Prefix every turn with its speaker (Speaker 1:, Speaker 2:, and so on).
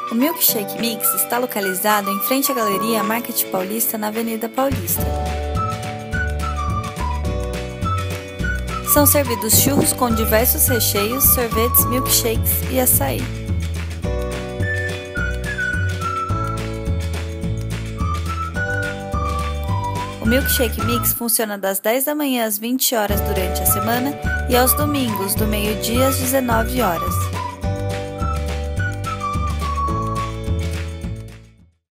Speaker 1: O Milkshake Mix está localizado em frente à Galeria Market Paulista, na Avenida Paulista. São servidos churros com diversos recheios, sorvetes, milkshakes e açaí. O Milkshake Mix funciona das 10 da manhã às 20 horas durante a semana e aos domingos, do meio-dia às 19 horas.